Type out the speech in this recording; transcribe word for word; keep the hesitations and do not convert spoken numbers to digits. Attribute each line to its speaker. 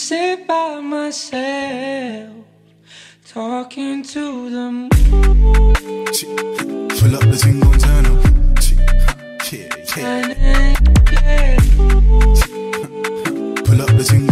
Speaker 1: sit by myself, talking to the moon.
Speaker 2: Pull up the thing, gon' turn up. Yeah, yeah. Pull up the thing.